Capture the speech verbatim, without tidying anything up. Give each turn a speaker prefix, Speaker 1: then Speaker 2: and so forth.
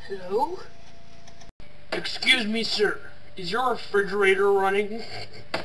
Speaker 1: Hello? Excuse me, sir. Is your refrigerator running?